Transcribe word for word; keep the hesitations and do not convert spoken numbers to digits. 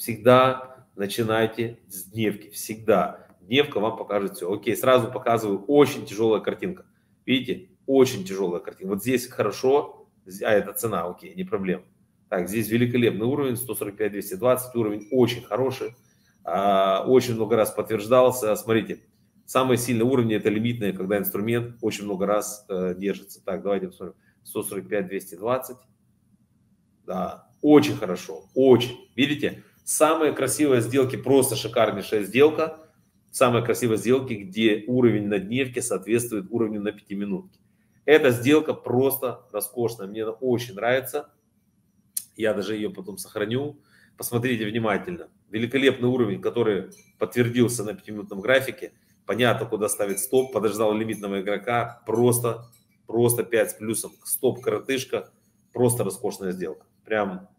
всегда начинайте с дневки, всегда. Дневка вам покажет все. Окей, сразу показываю, очень тяжелая картинка. Видите, очень тяжелая картинка. Вот здесь хорошо, а это цена, окей, не проблема. Так, здесь великолепный уровень, сто сорок пять двести двадцать, уровень очень хороший, а, очень много раз подтверждался. Смотрите, самые сильные уровни это лимитные, когда инструмент очень много раз э, держится. Так, давайте посмотрим, сто сорок пять двести двадцать, да, очень хорошо, очень, видите, самые красивые сделки, просто шикарнейшая сделка, самые красивые сделки, где уровень на дневке соответствует уровню на пятиминутке. Эта сделка просто роскошная, мне она очень нравится. Я даже ее потом сохраню. Посмотрите внимательно. Великолепный уровень, который подтвердился на пятиминутном графике. Понятно, куда ставить стоп. Подождал лимитного игрока. Просто, просто пять с плюсом. Стоп, коротышка. Просто роскошная сделка. Прям